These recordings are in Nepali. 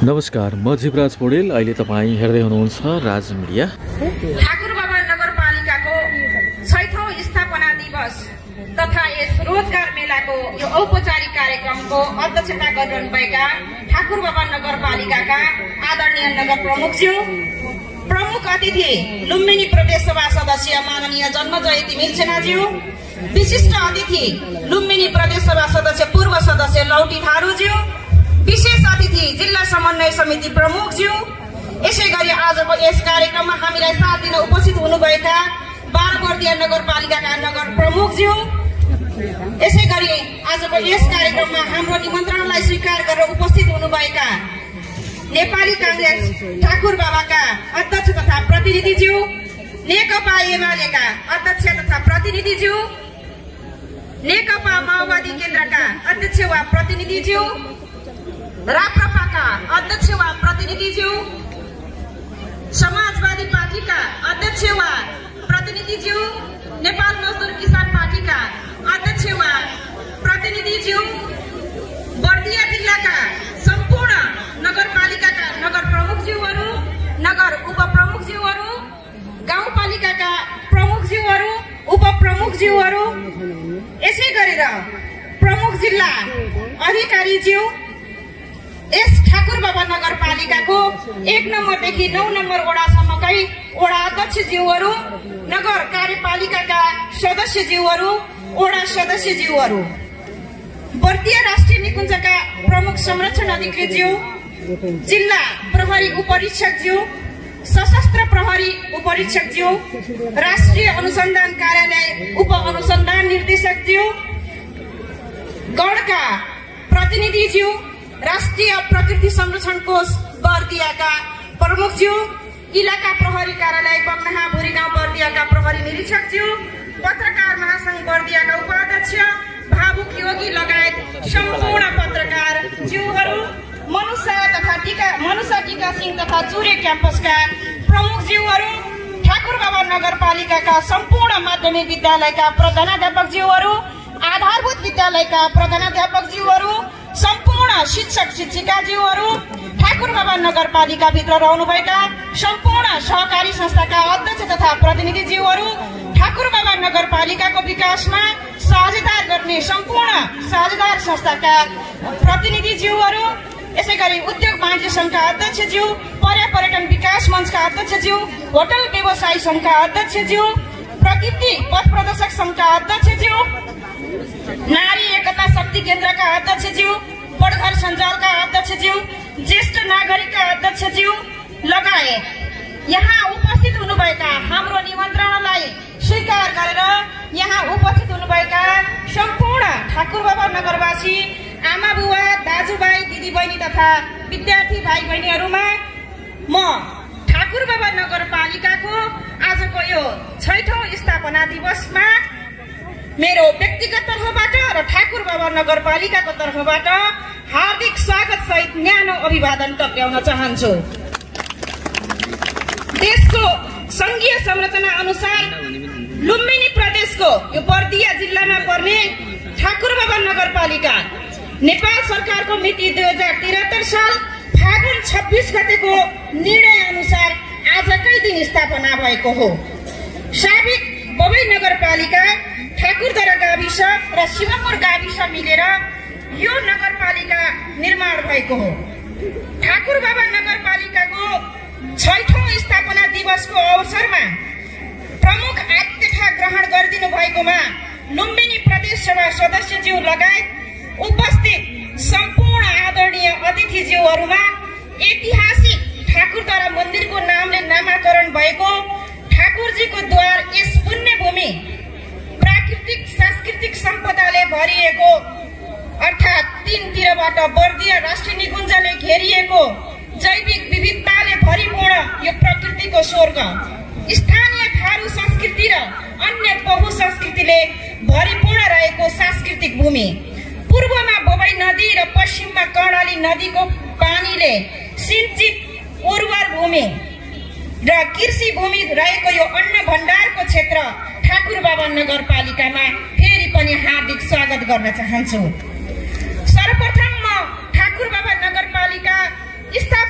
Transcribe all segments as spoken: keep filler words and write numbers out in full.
नमस्कार, म जीवराज पौडेल। अहिले तपाईँ हेर्दै हुनुहुन्छ राज मिडिया। ठाकुरबाबा नगरपालिकाको छैठौं स्थापना दिवस तथा यस रोजगार मेलाको यो औपचारिक कार्यक्रमको अध्यक्षता गरिरहनुभएका ठाकुरबाबा नगरपालिकाका आदरणीय नगर प्रमुखज्यू, प्रमुख अतिथि लुम्बिनी प्रदेशसभा सदस्य माननीय जन्मजयती मिल्सेनाज्यू, विशिष्ट अतिथि लुम्बिनी प्रदेशसभा सदस्य पूर्व सदस्य लौटी थारूज्यू, विशेष अतिथि जिल्ला समन्वय समिति प्रमुखज्यू, यसै गरी आजको यस कार्यक्रममा हामीलाई साथ दिन उपस्थित हुनुभएका बारबर्दिया नगरपालिकाका नगर प्रमुखज्यू, यसै गरी आजको यस कार्यक्रममा हाम्रो निमन्त्रणलाई स्वीकार गरेर उपस्थित हुनुभएका नेपाली कांग्रेस ठाकुरबाबाका अध्यक्ष तथा प्रतिनिधिज्यू, नेकपा एमालेका अध्यक्ष तथा प्रतिनिधिज्यू, नेकपा माओवादी केन्द्रका अध्यक्ष वा प्रतिनिधिज्यू, राप्रपाका अध्यक्ष वा प्रतिनिधिज्यू, समाजवादी पार्टीका अध्यक्ष वा प्रतिनिधिज्यू, नेपाल मजदुर किसान पार्टीका अध्यक्ष वा प्रतिनिधिज्यू, बर्दिया जिल्लाका सम्पूर्ण नगरपालिकाका नगर प्रमुखज्यूहरू, नगर उपप्रमुखज्यूहरू, गाउँपालिकाका प्रमुखज्यूहरू, उपप्रमुखज्यूहरू, यसै गरेर प्रमुख जिल्ला अधिकारीज्यू, यस ठाकुरबाबा नगरपालिकाको एक नम्बरदेखि नौ नम्बर वडासम्मकै वडा अध्यक्षज्यूहरू, नगर कार्यपालिकाका सदस्यज्यूहरू, वडा सदस्यज्यूहरू, बर्दिया राष्ट्रिय निकुञ्जका प्रमुख संरक्षण अधिकृतज्यू, जिल्ला प्रहरी उपरीक्षकज्यू, सशस्त्र प्रहरी उपरीक्षकज्यू, राष्ट्रिय अनुसन्धान कार्यालय उप अनुसन्धान निर्देशकज्यू, गणका प्रतिनिधिज्यू, राष्ट्रिय प्रकृति संरक्षण कोष बर्दियाका प्रमुखज्यू, इलाका प्रहरी कार्यालय बग्नाहा भुरीगाउँ बर्दियाका प्रहरी निरीक्षकज्यू, पत्रकार महासंघ बर्दियाका उपाध्यक्ष भावुक योगी लगायत सम्पूर्ण पत्रकार ज्यूहरू, मनुषा तथा टीका मनुषा टीका सिंह तथा चुरे क्याम्पसका प्रमुखज्यूहरू, ठाकुरबाबा नगरपालिकाका सम्पूर्ण माध्यमिक विद्यालयका प्रधानाध्यापकज्यूहरू, आधारभूत विद्यालयका प्रधानाध्यापकज्यूहरू, सम्पूर्ण शिक्षक शिक्षिकाज्यूहरू, ठाकुरबाबा नगरपालिकाभित्र रहनुभएका सम्पूर्ण सहकारी संस्थाका अध्यक्ष तथा प्रतिनिधिज्यूहरू, ठाकुरबाबा नगरपालिकाको विकासमा साझेदार गर्ने सम्पूर्ण साझेदार संस्थाका प्रतिनिधिज्यूहरू, यसै गरी उद्योग वाणिज्य संघका अध्यक्षज्यू, पर्या पर्यटन विकास मञ्चका अध्यक्षज्यू, होटल व्यवसायी संघका अध्यक्षज्यू, प्रकृति पथ प्रदर्शक संघका अध्यक्षज्यू, नारी एकता शक्ति केन्द्रका अध्यक्षज्यू, पटघर सञ्जालका अध्यक्षज्यू, ज्येष्ठ नागरिकका अध्यक्षज्यू लगायत यहाँ उपस्थित हुनुभएका हाम्रो निमन्त्रणालाई स्वीकार गरेर यहाँ उपस्थित हुनुभएका सम्पूर्ण ठाकुरबाबा नगरवासी आमा बुवा दाजुभाइ दिदीबहिनी तथा विद्यार्थी भाइ बहिनीहरूमा म ठाकुरबाबा नगरपालिकाको आजको यो छैठौं स्थापना दिवसमा मेरो व्यक्तिगत तर्फबाट र ठाकुरबाबा नगरपालिकाको तर्फबाट हार्दिक स्वागत सहित न्यानो अभिवादन टक्राउन चाहन्छु। देशको संघीय संरचना अनुसार लुम्बिनी प्रदेशको यो बर्दिया जिल्लामा पर्ने ठाकुरबाबा नगरपालिका नेपाल सरकारको मिति दुई हजार त्रिहत्तर साल फागुन छब्बीस गतेको निर्णय अनुसार आजकै दिन स्थापना भएको हो। साबिक बबई नगरपालिका, ठाकुरदरा गाविस र शिवपुर गाविस मिलेर यो नगरपालिका निर्माण भएको हो। ठाकुरबाबा नगरपालिकाको छैठौं स्थापना दिवसको अवसरमा प्रमुख आतिथ्य ग्रहण गरिदिनु भएकोमा लुम्बिनी प्रदेशसभा सदस्यज्यू लगायत उपस्थित सम्पूर्ण आदरणीय अतिथिज्यूहरूमा ऐतिहासिक ठाकुरदरा मन्दिरको नामले नामाकरण भएको ठाकुरजीको द्वार यस पुण्य भूमि प्राकृतिक सांस्कृतिक सम्पदाले भरिएको अर्थात् तीनतिरबाट बर्दिया राष्ट्रिय निकुञ्जले घेरिएको जैविक विविधताले भरिपूर्ण यो प्रकृतिको स्वर्ग, स्थानीय थारू संस्कृति र अन्य बहु संस्कृतिले भरिपूर्ण रहेको सांस्कृतिक भूमि, पूर्वमा बबई नदी र पश्चिममा कर्णाली नदीको पानीले सिंचित उर्वर भूमि र कृषि भूमि रहेको यो अन्न भण्डारको क्षेत्र ठाकुरबाबा नगरपालिकामा फेरि पनि हार्दिक स्वागत गर्न चाहन्छु। सर्वप्रथम म ठाकुरबाबा नगरपालिका स्थापना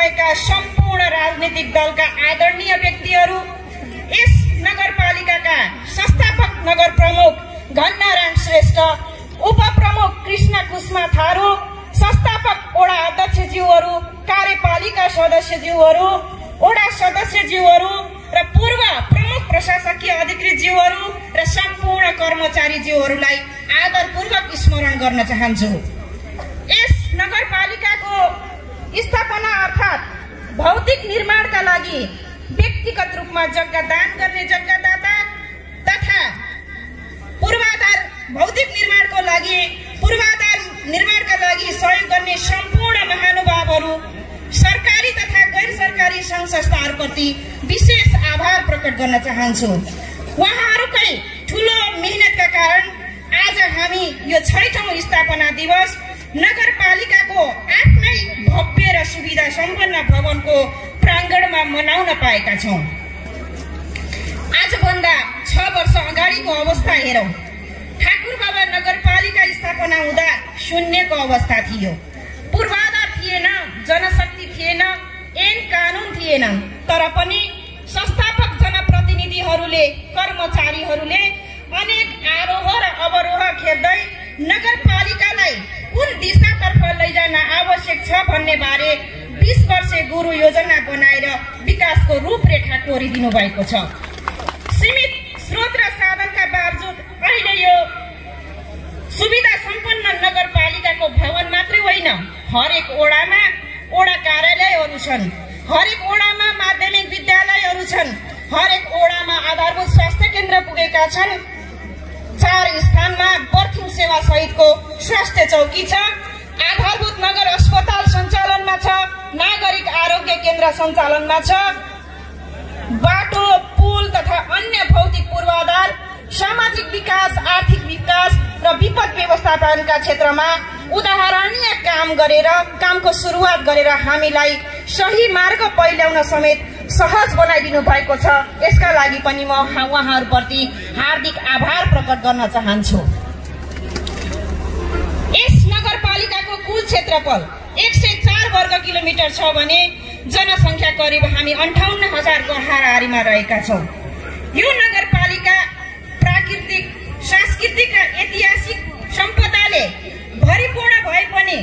भएका सम्पूर्ण राजनीतिक दलका आदरणीय व्यक्तिहरू, यस नगरपालिकाका संस्थापक नगर प्रमुख घननारायण श्रेष्ठ, उपप्रमुख कृष्ण कुष्मा थारू, संस्थापक वडा अध्यक्षज्यूहरू, कार्यपालिका सदस्यज्यूहरू, वडा सदस्यज्यूहरू र पूर्व प्रमुख प्रशासकीय अधिकृतज्यूहरू र सम्पूर्ण कर्मचारीज्यूहरूलाई आदरपूर्वक स्मरण गर्न चाहन्छु। यस नगरपालिकाको स्थापना अर्थात् भौतिक निर्माणका लागि व्यक्तिगत रूपमा जग्गा दान गर्ने जग्गादाता तथा पूर्वाधार भौतिक निर्माणको लागि पूर्वाधार निर्माणका लागि सहयोग गर्ने सम्पूर्ण महानुभावहरू, सरकारी तथा गैर सरकारी सङ्घ संस्थाहरूप्रति विशेष आभार प्रकट गर्न चाहन्छु। उहाँहरूकै ठुलो मेहनतका कारण आज हामी यो छैठौं स्थापना दिवस नगरपालिकाको आफ्नै भव्य र सुविधा सम्पन्न भवनको प्राङ्गणमा मनाउन पाएका छौं। आजभन्दा छ वर्ष अगाडिको अवस्था हेरौं। ठाकुरबाबा नगरपालिका स्थापना हुँदा शून्यको अवस्था थियो। पूर्वाधार थिएन, जनशक्ति थिएन, ऐन कानून थिएन। तर पनि संस्थापक जनप्रतिनिधिहरूले, कर्मचारीहरूले अनेक आरोह र अवरोह खेप्दै नगरपालिकालाई कुन दिशातर्फ लैजान आवश्यक छ भन्ने बारे बीस वर्षे गुरु योजना बनाएर विकासको रूपरेखा कोरिदिनु भएको छ। सीमित स्रोत र साधनका बावजुद अहिले यो सुविधा सम्पन्न नगरपालिकाको भवन मात्रै होइन, हरेक ओडामा ओडा कार्यालयहरू छन्, हरेक ओडामा माध्यमिक विद्यालयहरू छन्, हरेक ओडामा आधारभूत स्वास्थ्य केन्द्र पुगेका छन्, चार स्थानमा बर्थिङ सेवा सहितको स्वास्थ्य चौकी छ, आधारभूत नगर अस्पताल सञ्चालनमा छ, नागरिक आरोग्य केन्द्र सञ्चालनमा छ, बाटो, पुल तथा अन्य भौतिक पूर्वाधार, सामाजिक विकास, आर्थिक विकास र विपद व्यवस्थापनका क्षेत्रमा उदाहरणीय काम गरेर कामको सुरुवात गरेर हामीलाई सही मार्ग पहिल्याउन समेत सहज बनाइदिनु भएको छ। यसका लागि पनि म उहाँहरूप्रति हार्दिक आभार प्रकट गर्न चाहन्छु। यस नगरपालिकाको कुल क्षेत्रफल एक सय चार वर्ग किलोमिटर छ भने जनसङ्ख्या करिब हामी अन्ठाउन्न हजारको हाराहारीमा रहेका छौँ। यो नगरपालिका प्राकृतिक, सांस्कृतिक र ऐतिहासिक सम्पदाले भरिपूर्ण भए पनि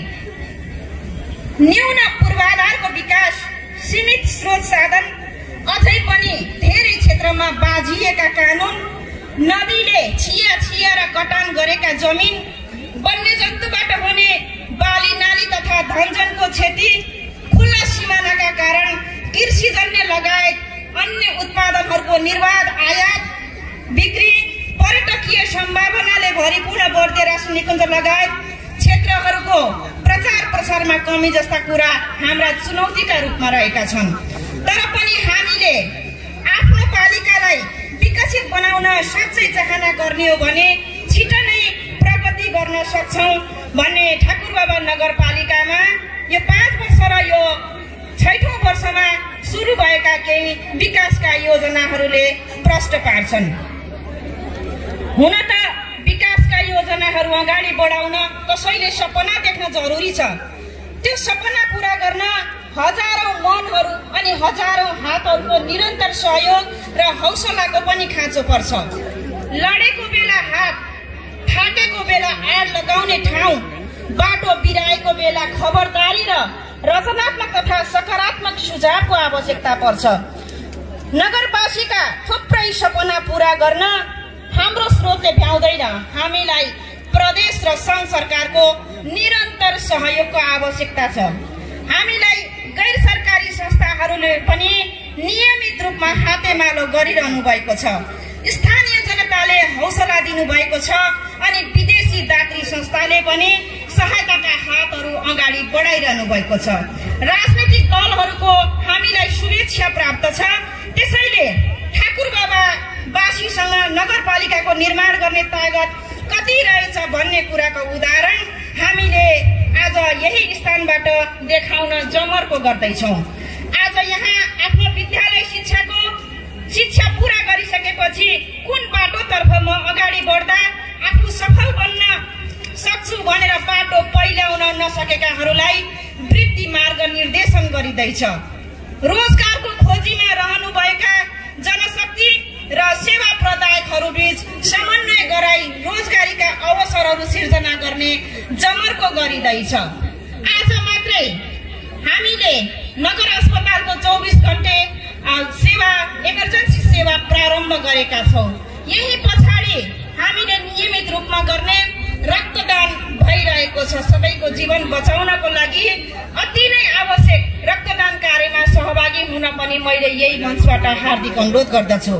न्यून पूर्वाधारको विकास, सीमित स्रोत साधन, अझै पनि धेरै क्षेत्रमा बाँझिएका कानून, नदीले छिया छिया र कटान गरेका जमिन, वन्यजन्तुबाट हुने बाली नाली तथा धनजनको क्षति, खुल्ला सिमानाका कारण कृषिजन्य लगायत अन्य उत्पादनहरूको निर्बाध आयात बिक्री, पर्यटकीय सम्भावनाले भरिपूर्ण बढ्दै राष्ट्रिय निकुञ्ज लगायत क्षेत्रहरूको प्रचार प्रसारमा कमी जस्ता कुरा हाम्रा चुनौतीका रूपमा रहेका छन्। तर पनि हामीले आफ्नो पालिकालाई विकसित बनाउन साँच्चै चाहना गर्ने हो भने छिटो नै प्रगति गर्न सक्छौं भन्ने ठाकुरबाबा नगरपालिकामा यो पाँच वर्ष र यो छैठौं वर्षमा सुरु भएका केही विकासका योजनाहरूले प्रश्न पार्छन्। हुन त विकासका योजनाहरू अगाडि बढाउन कसैले सपना देख्न जरुरी छ। त्यो सपना पूरा गर्न हजारौं मनहरू अनि हजारौं हातहरूको निरन्तर सहयोग र हौसलाको पनि खाँचो पर्छ। लडेको बेला हात, फाटेको बेला आड लगाउने ठाउँ, बाटो बिराएको बेला खबरदारी र रचनात्मक तथा सकारात्मक सुझावको आवश्यकता पर्छ। नगरवासीका थुप्रै सपना पूरा गर्न हाम्रो स्रोतले भ्याउँदैन। हामीलाई प्रदेश र सङ्घ सरकारको निरन्तर सहयोगको आवश्यकता छ। हामीलाई गैर सरकारी संस्थाहरूले पनि नियमित रूपमा हातेमालो गरिरहनु भएको छ। स्थानीय जनताले हौसला दिनुभएको छ अनि विदेशी दात्री संस्थाले पनि सहायताका हातहरू अगाडि बढाइरहनु भएको छ। राजनीतिक दलहरूको हामीलाई शुभेच्छा प्राप्त छ। त्यसैले ठाकुरबाबा वासीसँग नगरपालिकाको निर्माण गर्ने तागत कति रहेछ भन्ने कुराको उदाहरण हामीले आज यही स्थानबाट देखाउन जमर्को गर्दैछौँ। आज यहाँ आफ्नो विद्यालय शिक्षाको शिक्षा पूरा गरिसकेपछि कुन बाटोतर्फ म अगाडि बढ्दा आफू सफल बन्न सक्छु भनेर बाटो पहिल्याउन नसकेकाहरूलाई ती मार्ग निर्देशन गरिँदैछ। रोजगारको खोजीमा रहनुभएका जनशक्ति र सेवा प्रदायकहरू बीच समन्वय गराई रोजगारीका अवसरहरू सिर्जना गर्ने जमर्को गरिँदैछ। आज मात्रै हामीले नगर अस्पतालको चौबिस घण्टे सेवा इमर्जेन्सी सेवा प्रारम्भ गरेका छौँ। यही पछाडि हामीले नियमित रूपमा गर्ने रक्तदान भइरहेको छ। सबैको जीवन बचाउनको लागि अति नै आवश्यक रक्तदान कार्यमा सहभागी हुन पनि मैले यही मञ्चबाट हार्दिक अनुरोध गर्दछु।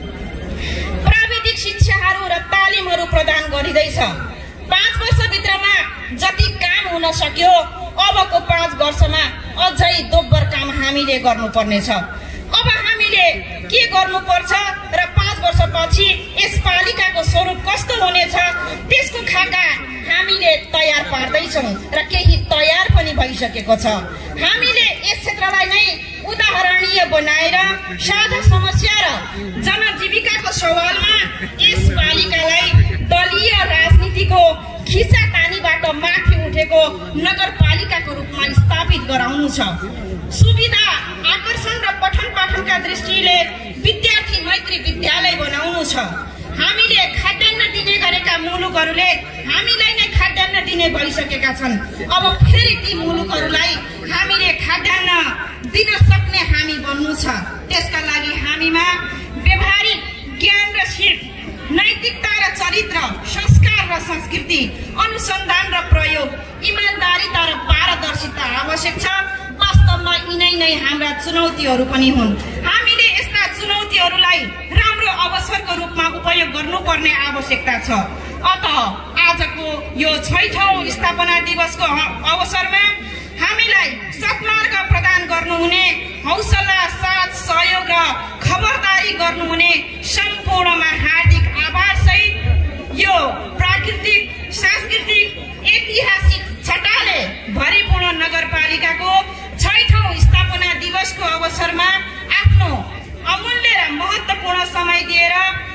प्राविधिक शिक्षाहरू र तालिमहरू प्रदान गरिँदैछ। पाँच वर्षभित्रमा जति काम हुन सक्यो अबको पाँच वर्षमा अझै दोब्बर काम हामीले गर्नुपर्नेछ। अब हामीले के गर्नुपर्छ र पाँच वर्षपछि यस पालिकाको स्वरूप कस्तो हुनेछ त्यसको खाका हामीले तयार पार्दैछौँ र केही तयार पनि भइसकेको छ। हामीले यस क्षेत्रलाई नै उदाहरणीय बनाएर साझा समस्या र जनजीविकाको सवालमा यस पालिकालाई दलीय राजनीतिको खिचातानीबाट माथि उठेको नगरपालिकाको रूपमा स्थापित गराउनु छ। सुविधा आकर्षण र पठन पाठनका दृष्टिले विद्यार्थी मैत्री विद्यालय बनाउनु छ। हामीले खाद्यान्न दिने गरेका मुलुकहरूले हामीलाई नै खाद्यान्न दिने भइसकेका छन्। अब फेरि ती मुलुकहरूलाई हामीले खाद्यान्न दिन सक्ने हामी बन्नु छ। त्यसका लागि हामीमा व्यवहारिक ज्ञान र सिप, नैतिकता र चरित्र, संस्कार र संस्कृति, अनुसन्धान र प्रयोग, इमानदारिता र पारदर्शिता आवश्यक छ। वास्तवमा यिनै नै हाम्रा चुनौतीहरू पनि हुन्। हामीले यस्ता चुनौतीहरूलाई राम्रो अवसरको रूपमा उपयोग गर्नुपर्ने आवश्यकता छ। अत आजको यो छैठौं स्थापना दिवसको अवसरमा हामीलाई सत्मार्ग प्रदान गर्नुहुने, हौसला, साथ, सहयोग र खबरदारी गर्नुहुने सम्पूर्णमा हार्दिक आभार सहित यो प्राकृतिक, सांस्कृतिक, ऐतिहासिक छटाले भरिपूर्ण नगरपालिकाको छैठौं स्थापना दिवसको अवसरमा आफ्नो अमूल्य र महत्त्वपूर्ण समय दिएर